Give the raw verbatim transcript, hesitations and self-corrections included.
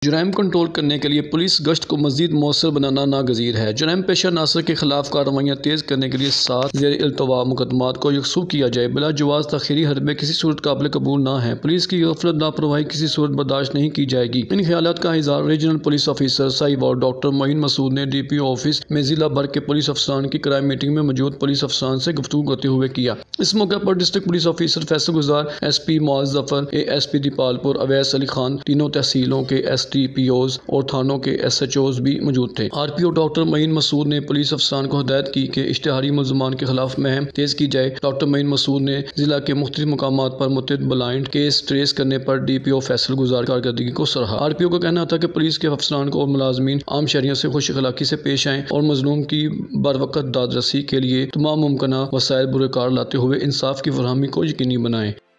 जुराइम control करने के लिए पुलिस गश्त को मज़ीद मौसर बनाना नागज़ीर है। जुराइम पेशा नासर के खिलाफ कार्रवाइयाँ तेज़ करने के लिए सात ज़ेर इल्तवा मुकदमात को यकसू किया जाए। बिला जवाज़ तख़ीरी हरबे किसी सूरत काबिल कबूल ना है। पुलिस की गफलत लापरवाही किसी सूरत बर्दाश्त नहीं की जाएगी। इन ख्यालात का इज़हार regional police officer Sahiwal doctor Moin Masood ने डी पी ओ ऑफिस में जिला भर के पुलिस अफसरान की क्राइम मीटिंग में मौजूद पुलिस अफसरान से गुफ्तगू करते हुए किया। इस मौके पर district police officer Faisal Gujar, S P Muaz Zafar, A S P Dipalpur Awais Ali Khan, तीनों तहसीलों के एस टी पी ओज़ और थानों के एस एच ओज़ भी मौजूद थे। R P O doctor Moin Masood ने पुलिस अफसरान को हदायत की कि इश्तिहारी मुल्ज़मान के खिलाफ मुहिम तेज की जाए। डॉक्टर मोइन मसूद ने जिला के मुख्तलिफ मुकामात पर मुतअद्दिद ब्लाइंड केस ट्रेस करने पर डी पी ओ फैसल गुजार कारकर्दगी को सराहा। आर पी ओ का कहना था कि पुलिस के अफसरान को और मुलाजमीन आम शहरियों से खुश अखलाकी से पेश आएँ और मजलूम की बरवक़्त दाद रसी के लिए तमाम मुमकिन वसाइल बुरकार लाते हुए इंसाफ की फरहमी को यकीनी बनाएं।